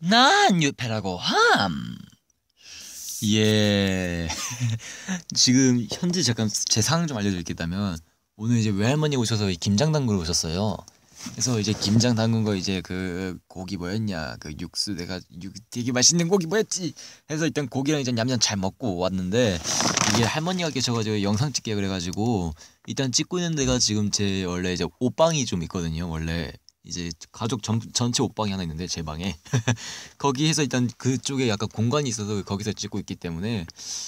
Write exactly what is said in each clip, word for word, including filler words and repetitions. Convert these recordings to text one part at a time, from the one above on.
난 유패라고 함. 예. 지금 현재 잠깐 제 상황 좀 알려드리겠다면 오늘 이제 외할머니 오셔서 이 김장 담그러 오셨어요. 그래서 이제 김장 담근 거 이제 그 고기 뭐였냐 그 육수 내가 육 되게 맛있는 고기 뭐였지 해서 일단 고기랑 이제 냠냠 잘 먹고 왔는데 이게 할머니가 계셔가지고 영상 찍게 그래가지고 일단 찍고 있는 데가 지금 제 원래 이제 옷방이 좀 있거든요. 원래 이제 가족 전, 전체 옷방이 하나 있는데 제 방에 거기에서 일단 그쪽에 약간 공간이 있어서 거기서 찍고 있기 때문에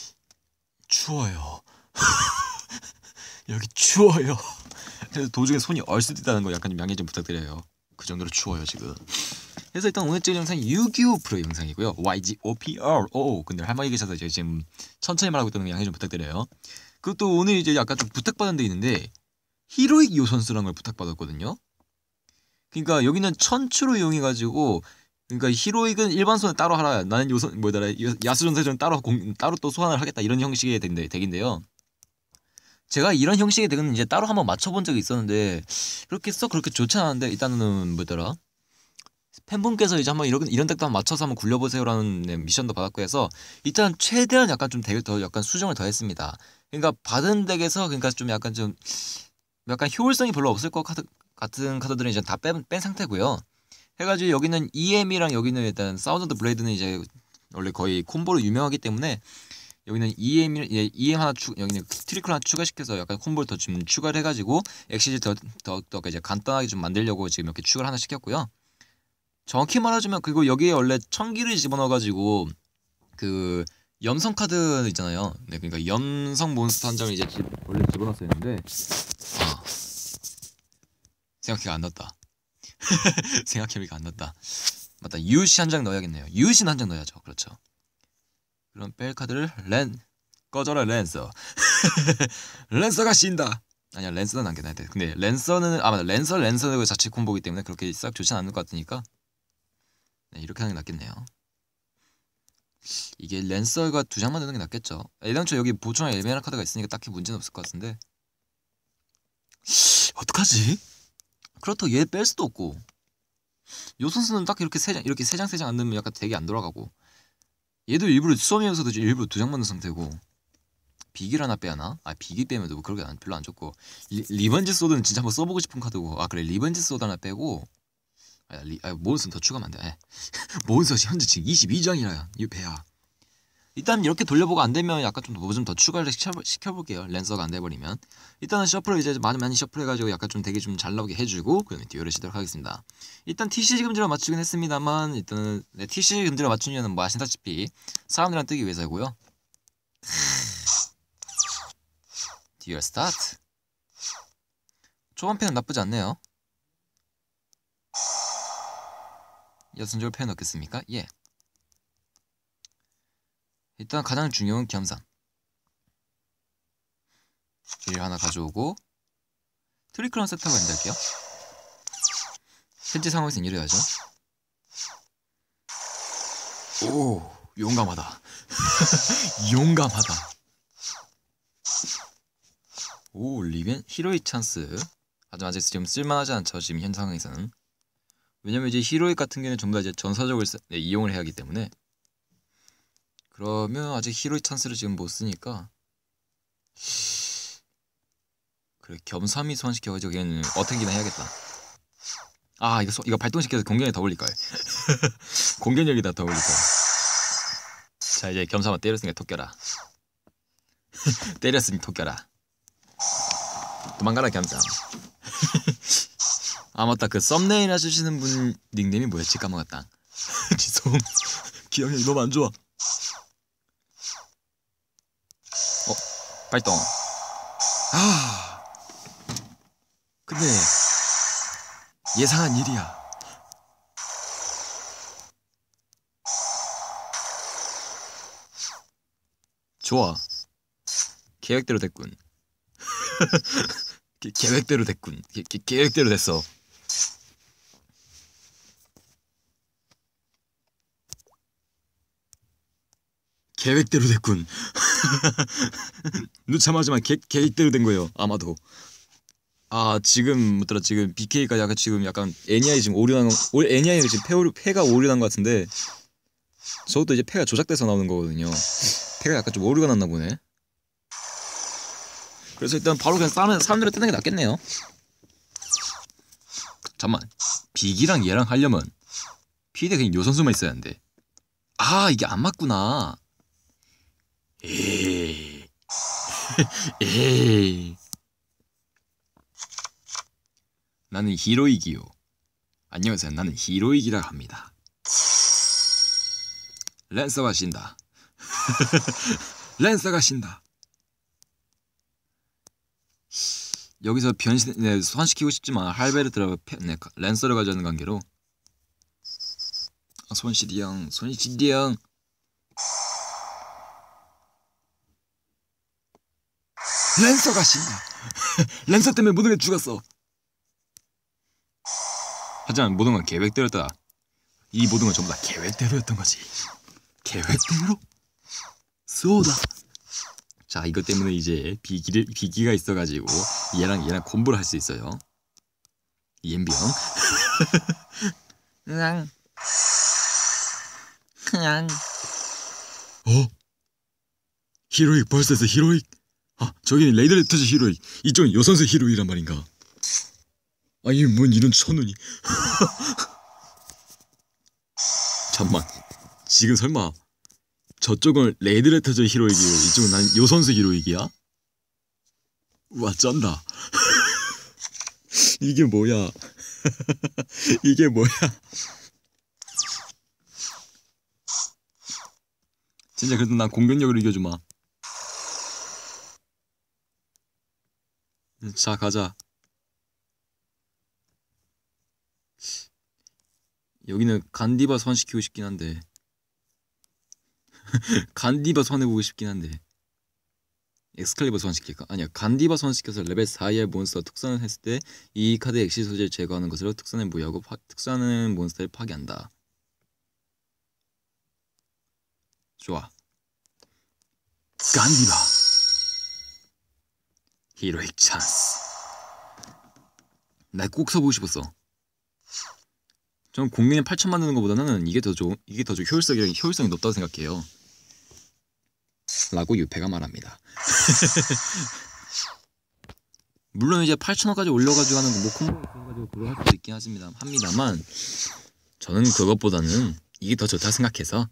추워요. 여기 추워요. 그래서 도중에 손이 얼수도 있다는 거 약간 좀 양해 좀 부탁드려요. 그 정도로 추워요 지금. 그래서 일단 오늘 찍은 영상이 육이오 프로 영상이고요. 와이지오피알. 근데 할머니 계셔서 이제 지금 천천히 말하고 있다는 거 양해 좀 부탁드려요. 그것도 오늘 이제 약간 좀 부탁받은 데 있는데 히로익 요 선수라는 걸 부탁받았거든요. 그러니까 여기는 천추로 이용해가지고 그러니까 히로익은 일반 손을 따로 하라. 나는 요선 뭐더라 야수전세전 따로 공, 따로 또 소환을 하겠다 이런 형식의 덱인데, 덱인데요. 제가 이런 형식의 덱은 이제 따로 한번 맞춰본 적이 있었는데 그렇게 썩 그렇게 좋지 않았는데 일단은 뭐더라 팬분께서 이제 한번 이런 이런 덱도 한번 맞춰서 한번 굴려보세요라는 네, 미션도 받았고 해서 일단 최대한 약간 좀 덱을 더 약간 수정을 더 했습니다. 그러니까 받은 덱에서 그러니까 좀 약간 좀 약간 효율성이 별로 없을 것 카드, 같은 카드들은 이제 다 뺀 뺀 상태고요. 해가지고 여기는 이엠이랑 여기는 일단 사우전드 블레이드는 이제 원래 거의 콤보로 유명하기 때문에 여기는 이엠 이엠 하나 추 여기는 트리클 하나 추가시켜서 약간 콤보를 더 좀 추가를 해가지고 엑시즈 더더 더 이제 간단하게 좀 만들려고 지금 이렇게 추가를 하나 시켰고요. 정확히 말하자면 그리고 여기에 원래 천기를 집어넣어가지고 그 염성 카드 있잖아요. 네, 그러니까 염성 몬스터 한 장을 이제 집, 원래 집어넣었었는데 아, 생각해가 안 났다. 생각해보니까 안 났다. 맞다. 유시 한 장 넣어야겠네요. 유시는 한 장 넣어야죠. 그렇죠. 그럼 뺄 카드를 렌 꺼져라 랜서. 랜서가 쉰다. 아니야 랜서는 안 괜찮대. 근데 랜서는 아 맞아 랜서 랜서 자체 콤보기 때문에 그렇게 싹 좋진 않을 것 같으니까 네, 이렇게 하는 게 낫겠네요. 이게 랜서가 두 장만 넣는 게 낫겠죠. 애당초 여기 보충할 엘베나 카드가 있으니까 딱히 문제는 없을 것 같은데 어떡하지? 그렇다고 얘 뺄 수도 없고 요 선수는 딱 이렇게 세 장 이렇게 세 장 세 장 안 넣으면 약간 되게 안 돌아가고 얘도 일부러 수험이면서도 일부러 두 장 맞는 상태고 비길 하나 빼야나? 아 비길 빼면 뭐 그렇게 안, 별로 안 좋고 리, 리번지 소드는 진짜 한번 써보고 싶은 카드고 아 그래 리번지 소드 하나 빼고 아, 리, 아 몬스는 더 추가하면 안돼. 몬스가 현재 지금 이십이 장이라 이 배야. 일단 이렇게 돌려보고 안 되면 약간 좀 뭐 좀 더 추가를 시켜, 시켜볼게요. 랜서가 안 돼버리면 일단은 셔플을 이제 많이 많이 셔플해가지고 약간 좀 되게 좀 잘 나오게 해주고 그다음에 듀얼을 시도록 하겠습니다. 일단 티씨 금지로 맞추긴 했습니다만 일단은 네, 티씨 금지로 맞춘 이유는 뭐 아시다시피 사람들이랑 뜨기 위해서고요. 듀얼 스타트. 초반편은 나쁘지 않네요. 여순절 편 넣겠습니까? 예. 일단 가장 중요한 겸삼 일 하나 가져오고 트리클런 세트하고 엔드할게요. 현재 상황에서는 이래야죠. 오 용감하다. 용감하다. 오 리벤 히로이 찬스. 하지만 아직 지금 쓸만하지 않죠. 지금 현 상황에서는. 왜냐면 이제 히로이 같은 경우는 전부 다 이제 전사적을 네, 이용을 해야 하기 때문에 그러면 아직 히로이 찬스를 지금 못 쓰니까 그래 겸삼이 소환시켜가지고 걔는 어택이나 해야겠다. 아 이거 소, 이거 발동시켜서 공격력이 더 올릴걸. 공격력이 더 올릴걸. 자 이제 겸삼아 때렸으니까 토껴라. 때렸으니 토껴라. 도망가라 겸삼. 아 맞다 그 썸네일 해주시는 분 닉네임이 뭐였지 까먹었다. 지송. 기억력이 너무 안 좋아. 어 발동. 아 근데 예상한 일이야. 좋아. 계획대로 됐군. 게, 계획대로 됐군. 게, 게, 계획대로 됐어. 계획대로 됐군. 누참하지만 계, 계획대로 된 거예요. 아마도. 아 지금부터 지금 비케이가 약간 지금 약간 애니아이 지금 오류난 거, 애니아이가 지금 폐 폐가 오류난 것 같은데 저것도 이제 폐가 조작돼서 나오는 거거든요. 폐가 약간 좀 오류가 났나 보네. 그래서 일단 바로 그냥 사람 사람들을 뜨는 게 낫겠네요. 잠만 빅이랑 얘랑 하려면 피드에 그냥 요 선수만 있어야 하는데 아 이게 안 맞구나. 에이 에이 나는 히로이기요. 안녕하세요. 나는 히로이기라 합니다. 랜서가 신다. 랜서가 신다. 여기서 변신, 네, 소환시키고 싶지만 할베르트라 네, 랜서를 가져가는 관계로 아, 손시리 형, 손시리 형. 랜서가 신다. 랜서 때문에 모든 게 죽었어. 하지만 모든 건 계획대로였다. 이 모든 건 전부 다 계획대로였던 거지. 계획대로? 쏘다. 자, 이것 때문에 이제 비기를, 비기가 있어가지고 얘랑 얘랑 콤보를 할 수 있어요. 이엠병. 그냥 그냥 어? 히로익 벌써서 히로익. 아, 저기는 레이더레터즈 히로익, 이쪽은 요선수 히로익이란 말인가? 아니 뭔 이런 천운이. 잠만, 지금 설마 저쪽은 레이드레터즈 히로익이고 이쪽은 난 요선수 히로익이야? 우와 쩐다. 이게 뭐야. 이게 뭐야. 진짜 그래도 난 공격력으로 이겨주마. 자 가자. 여기는 간디바 소환시키고 싶긴 한데 간디바 소환해보고 싶긴 한데 엑스칼리버 소환시킬까? 아니야, 간디바 소환시켜서 레벨 사 이하의 몬스터 특선을 했을 때 이 카드의 엑시 소재를 제거하는 것으로 특선을 무효하고 파, 특선하는 몬스터를 파괴한다. 좋아. 간디바 히로익 찬스. 나 꼭 써보고 싶었어. 전 공민에 팔천 만드는 것보다는 이게 더 좋은, 이게 더 좀 효율성이, 효율성이 높다고 생각해요. 라고 유패가 말합니다. 물론 이제 팔천원까지 올려가지고 하는 뭐 콤보 있어가지고 그거 할 수도 있긴 하십니다, 합니다만 저는 그것보다는 이게 더 좋다 생각해서.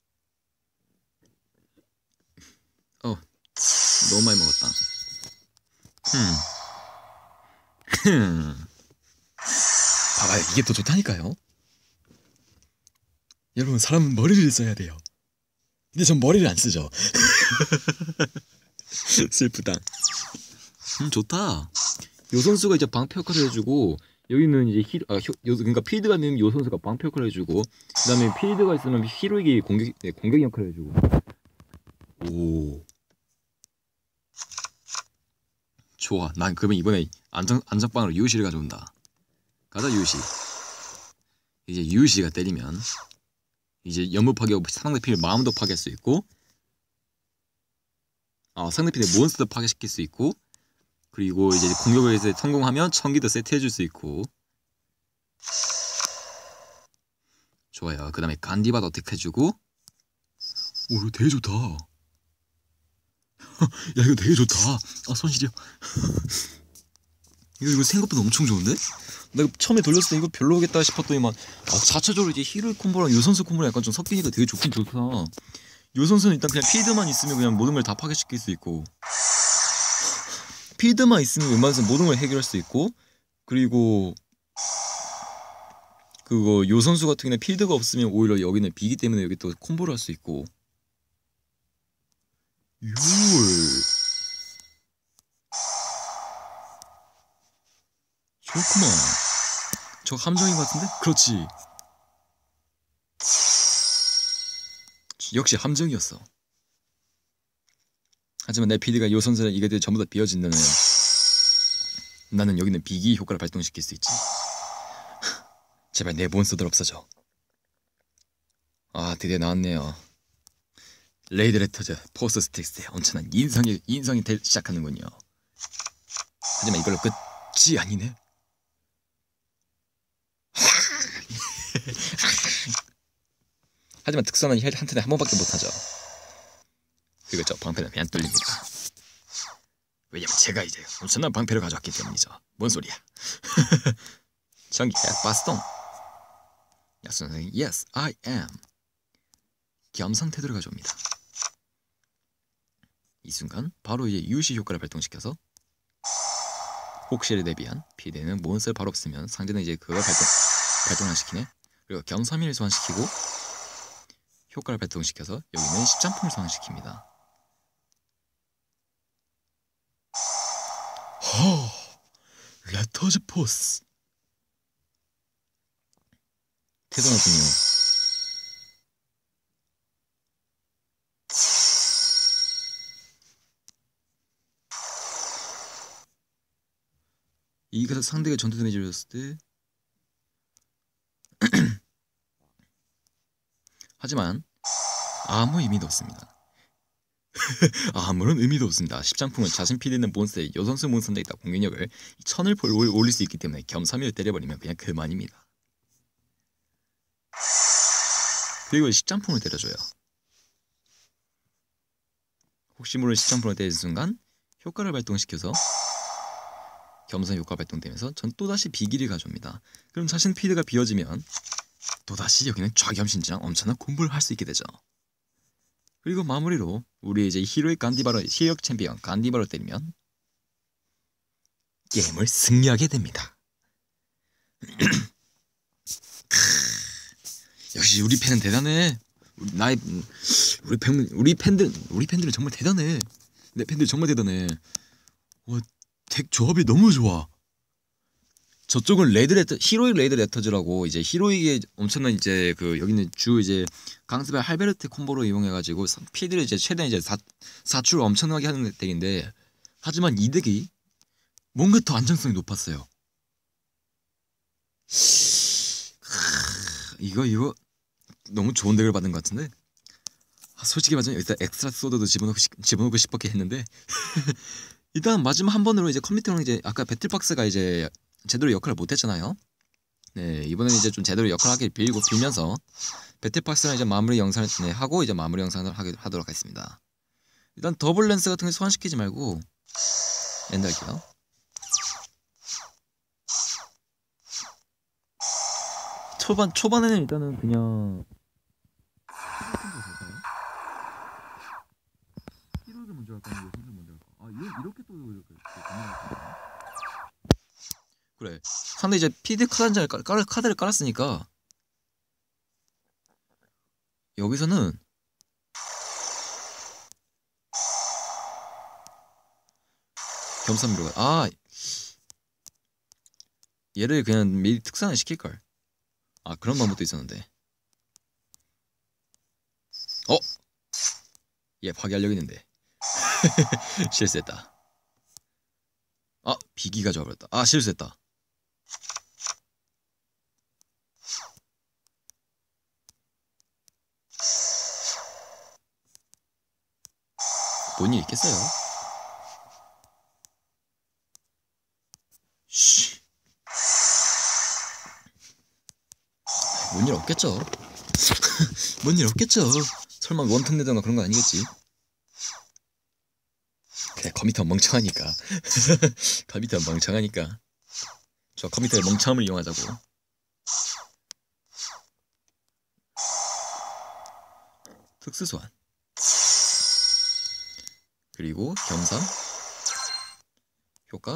어 너무 많이 먹었다. 흠 봐봐요, 이게 더 좋다니까요. 여러분, 사람은 머리를 써야 돼요. 근데 전 머리를 안 쓰죠. 슬프다. 음 좋다. 요 선수가 이제 방패 역할을 해주고 여기는 이제 히 아, 요, 그러니까 필드가 있는 요 선수가 방패 역할을 해주고 그다음에 필드가 있으면 히로익이 공격 네, 공격 역할을 해주고. 오 좋아. 난 그러면 이번에 안정 안정빵으로 유시를 가져온다. 가자 유시. 이제 유시가 때리면 이제 연무 파괴하고 상대편의 마음도 파괴할 수 있고, 아 상대편의 몬스터 파괴시킬 수 있고, 그리고 이제 공격을 해서 성공하면 천기도 세트해줄 수 있고. 좋아요. 그 다음에 간디바도 어택해주고. 오 이거 되게 좋다. 야 이거 되게 좋다. 아 손실이야. 이거 이거 생각보다 엄청 좋은데? 내가 처음에 돌렸을 때 이거 별로겠다 싶었더니만 아, 자체적으로 이제 히로이 콤보랑 요선수 콤보랑 약간 좀 섞이니까 되게 좋긴 좋다. 요선수는 일단 그냥 필드만 있으면 그냥 모든 걸 다 파괴시킬 수 있고, 필드만 있으면 웬만해서 모든 걸 해결할 수 있고, 그리고 그거 요선수 같은 경우는 필드가 없으면 오히려 여기는 비기 때문에 여기 또 콤보를 할 수 있고. 율 좋구만. 저 함정인 것 같은데? 그렇지. 역시 함정이었어. 하지만 내 필드가 요 선수는 이게 전부 다 비어진다면 나는 여기는 비기 효과를 발동시킬 수 있지. 제발 내 몬스터들 없어져. 아 드디어 나왔네요. 레이드레터즈 포스 스틱스의 엄청난 인성이 인성이 되, 시작하는군요. 하지만 이걸로 끝. 지 아니네. 하지만 특수는 한 턴에 한 번밖에 못하죠. 그리고 저 방패는 그냥 뚫립니다. 왜냐면 제가 이제 엄청난 방패를 가져왔기 때문이죠. 뭔 소리야. 전기 바스톤. 야수 선생님 Yes I am. 겸상 태도를 가져옵니다. 이 순간 바로 이제 유시 효과를 발동시켜서 혹시를 대비한 피해되는 몬스터를 바로 없으면 상대는 이제 그걸 발동 발동을 시키네. 그리고 겸삼일을 소환시키고 효과를 발동시켜서 여기는 십장품을 소환시킵니다. 허, 레터즈 포스. 태동하군요. 이게 상대가 전투 데미지를 줬을 때 하지만 아무 의미도 없습니다. 아무런 의미도 없습니다. 십장품은 자신 피드는 몬스터의 여선수 몬스터에 있다 공격력을 천을 올릴 수 있기 때문에 겸삼일을 때려버리면 그냥 그만입니다. 그리고 십장품을 때려줘요. 혹시 모르는 십장품을 때리는 순간 효과를 발동시켜서 겸손 효과 발동되면서 전 또다시 비기를 가져옵니다. 그럼 자신 피드가 비어지면 또다시 여기는 좌겸신지랑 엄청난 공부를 할 수 있게 되죠. 그리고 마무리로 우리 이제 히로이 간디바로 히로 챔피언 간디바로 때리면 게임을 승리하게 됩니다. 역시 우리 팬은 대단해. 우리 나의 우리 팬 우리 팬들 우리 팬들은 정말 대단해. 내 팬들 정말 대단해. 와, 덱 조합이 너무 좋아. 저쪽은 레드 레터 히로이 레드 레터즈라고 이제 히로이의 엄청난 이제 그 여기는 주 이제 강습의 할베르트 콤보로 이용해가지고 피드를 이제 최대 이제 사 사출 엄청나게 하는 덱인데 하지만 이 덱이 뭔가 더 안정성이 높았어요. 이거 이거 너무 좋은 덱을 받은 것 같은데. 아, 솔직히 말하면 일단 엑스트라 소드도 집어넣고 싶, 집어넣고 싶었게 했는데 일단 마지막 한 번으로 이제 컴퓨터랑 이제 아까 배틀박스가 이제 제대로 역할을 못했잖아요. 네, 이번에는 이제 좀 제대로 역할하길 빌고 빌면서 배틀박스랑 이제 마무리 영상을 네, 하고 이제 마무리 영상을 하게, 하도록 하겠습니다. 일단 더블 랜스 같은 거 소환시키지 말고 엔드 할게요. 초반 초반에는 일단은 그냥 히로를 먼저 할까요? 요선을 먼저 할까? 아 이거 이렇게 또 이렇게 그래. 상대 이제 피드 카드를 깔 카드를 깔았으니까 여기서는 겸삼으로 가. 아 얘를 그냥 미리 특산을 시킬 걸. 아 그런 방법도 있었는데. 어? 얘 파괴하려고 했는데 실수했다. 아 비기가 좋아버렸다. 아 실수했다. 뭔 일 있겠어요? 쉬. 뭔 일 없겠죠? 뭔 일 없겠죠? 설마 원턴 내던가 그런 거 아니겠지? 그래 컴퓨터 멍청하니까. 컴퓨터 멍청하니까 저 컴퓨터의 멍청함을 이용하자고. 특수 소환 그리고 겸삼 효과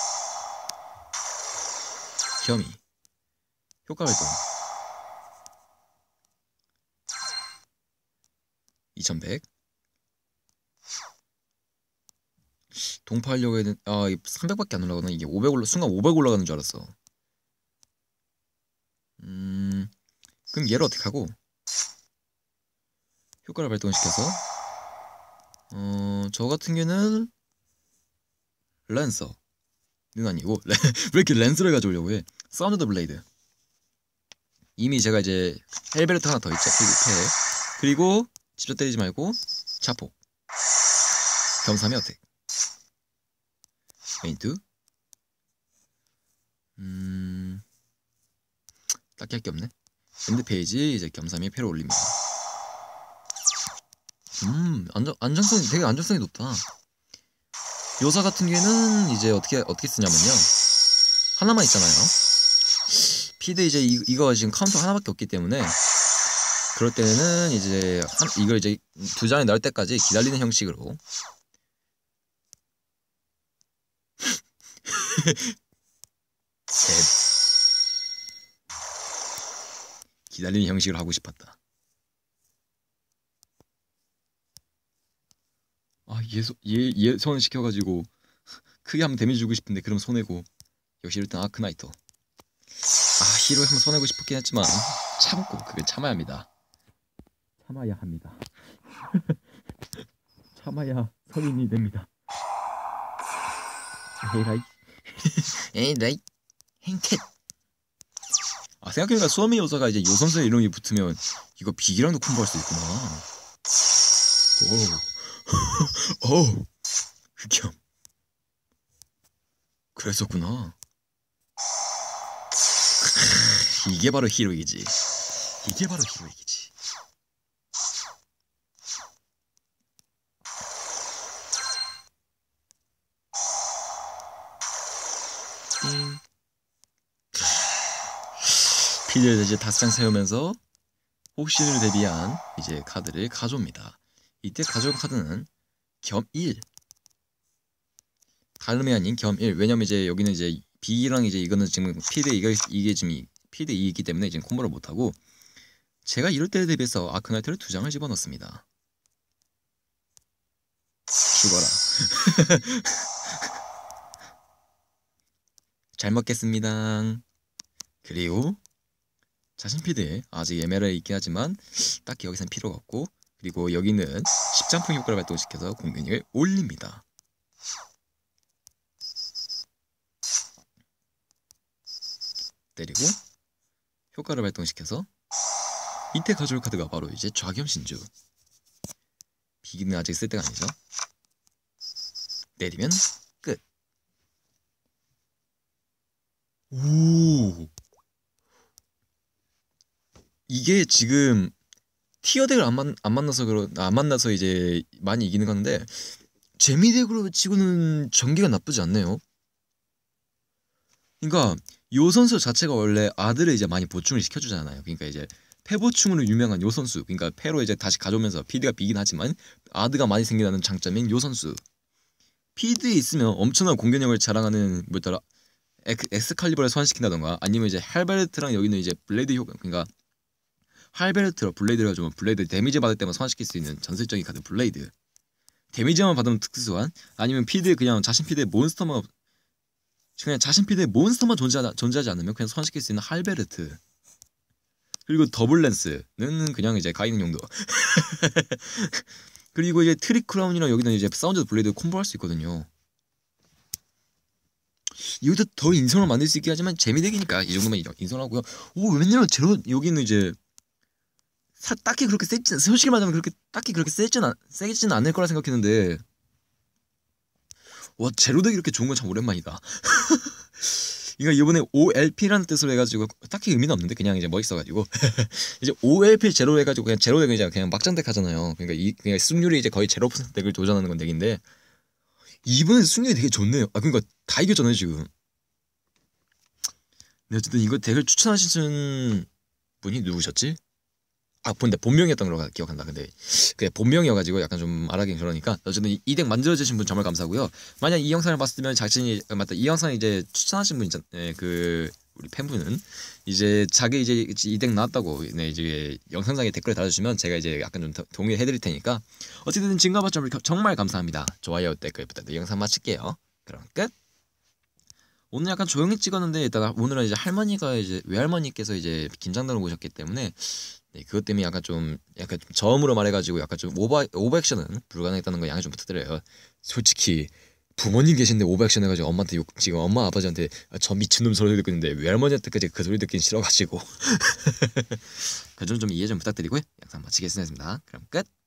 겸이 효과 발동 이천백 동파하려고 했는 아 삼백밖에 안 올라가나. 이게 오백 올라 순간 오백 올라가는 줄 알았어. 음 그럼 얘를 어떻게 하고 효과를 발동시켜서 어 저 같은 경우는 랜서는 아니고 왜 이렇게 랜서를 가져오려고 해. 사운드 더 블레이드. 이미 제가 이제 헬베르트 하나 더 있죠. 필패. 그리고 직접 때리지 말고 자폭 겸삼의 어택 페인트 음 딱히 할 게 없네. 엔드 페이지 이제 겸사미에 패를 올립니다. 음 안정 안정성이 되게 안정성이 높다. 요사 같은 경우에는 이제 어떻게 어떻게 쓰냐면요. 하나만 있잖아요. 피드 이제 이, 이거 지금 카운터 하나밖에 없기 때문에 그럴 때는 이제 한, 이걸 이제 두 장이 나올 때까지 기다리는 형식으로 기다리는 형식으로 하고 싶었다. 아, 얘, 얘, 얘 손 시켜가지고 크게 한번 데미지 주고 싶은데 그럼 손해고. 역시 일단 아크나이터. 아, 히로 한번 손해고 싶었긴 했지만 참고 그걸 참아야 합니다. 참아야 합니다. 참아야 성인이 됩니다. 에라이 에라이 행캣. 아, 생각해보니까 수어미 요소가 이제 요선수의 이름이 붙으면 이거 비기랑도 콤보할 수 있구나. 오, 오, 흑염. 그랬었구나. 이게 바로 히로이기지. 이게 바로 히로이기지. 음. 피드를 이제 다섯 장 세우면서 혹시를 대비한 이제 카드를 가져옵니다. 이때 가져온 카드는 겸일. 다름이 아닌 겸일. 왜냐면 이제 여기는 이제 B랑 이제 이거는 지금 피드 이게 이게 지금 피드 이이기 때문에 지금 콤보를 못 하고 제가 이럴 때에 대비해서 아크나이트를 두 장을 집어넣습니다. 죽어라. 잘 먹겠습니다. 그리고 자신 피드에 아직 에메랄이 있긴 하지만 딱히 여기선 필요가 없고 그리고 여기는 십장풍 효과를 발동시켜서 공격력을 올립니다. 때리고 효과를 발동시켜서 이때 가져올 카드가 바로 이제 좌겸신주. 비기는 아직 쓸 때가 아니죠. 때리면 끝. 오, 이게 지금 티어덱을 안, 만, 안 만나서 그러 안 만나서 이제 많이 이기는 건데 재미덱으로 치고는 전개가 나쁘지 않네요. 그러니까 요 선수 자체가 원래 아들을 이제 많이 보충을 시켜주잖아요. 그러니까 이제 패 보충으로 유명한 요 선수. 그러니까 패로 이제 다시 가져오면서 피드가 비긴 하지만 아드가 많이 생긴다는 장점인 요 선수. 피드에 있으면 엄청난 공격력을 자랑하는 뭐더라 엑스칼리버를 소환시킨다던가 아니면 이제 할베르트랑 여기는 이제 블레이드 효과. 그러니까 할베르트로 블레이드를 가지고 블레이드 데미지 받을 때만 소환시킬 수 있는 전설적인 카드 블레이드. 데미지만 받으면 특수소환. 아니면 피드에 그냥 자신 피드에 몬스터만 그냥 자신 피드에 몬스터만 존재하, 존재하지 않으면 그냥 소환시킬 수 있는 할베르트. 그리고 더블랜스는 그냥 이제 가이는 용도. 그리고 이제 트리크라운이랑 여기는 이제 사운드 블레이드 콤보할 수 있거든요. 이것도 더 인성을 만들 수 있긴 하지만 재미되기니까 이 정도만 인성하고요. 오, 웬일로 제로 여기는 이제 사, 딱히 그렇게 세진 솔직히 말하면 그렇게 딱히 그렇게 세진 않, 세진 않을 거라 생각했는데 와, 제로덱이 이렇게 좋은 건 참 오랜만이다. 그러니까 이번에 오엘피라는 뜻으로 해가지고 딱히 의미는 없는데 그냥 이제 멋있어가지고 이제 오엘피 제로 해가지고 그냥 제로덱은 이제 그냥 막장덱 하잖아요. 그러니까 이 그냥 승률이 이제 거의 제로 퍼센트 덱을 도전하는 건 덱인데 이번에 승률이 되게 좋네요. 아, 그러니까 다 이겼잖아요 지금. 네, 어쨌든 이거 덱을 추천하신 분이 누구셨지? 아, 근데 본명이었던 걸로 기억한다. 근데 그게 본명이어가지고 약간 좀 말하긴 그러니까 어쨌든 이 덱 만들어주신 분 정말 감사하고요. 만약 이 영상을 봤으면 자신이 맞다 이 영상 이제 추천하신 분 있잖 예, 그 우리 팬분은 이제 자기 이제 이 덱 나왔다고 네, 이제 영상장에 댓글을 달아주시면 제가 이제 약간 좀 동의해드릴 테니까 어쨌든 지금과 봤죠 정말 감사합니다. 좋아요 댓글 부탁드려. 영상 마칠게요. 그럼 끝. 오늘 약간 조용히 찍었는데 이따가 오늘은 이제 할머니가 이제 외할머니께서 이제 긴장도로 오셨기 때문에 네, 그것 때문에 약간 좀 약간 좀 저음으로 말해가지고 약간 좀 오버 오버액션은 불가능했다는 거 양해 좀 부탁드려요. 솔직히 부모님 계신데 오버액션 해가지고 엄마한테 욕 지금 엄마 아버지한테 저 미친놈 소리 듣고 있는데 외할머니한테까지 그 소리 듣긴 싫어가지고 그 점 좀 이해 좀 부탁드리고요. 영상 마치겠습니다. 그럼 끝.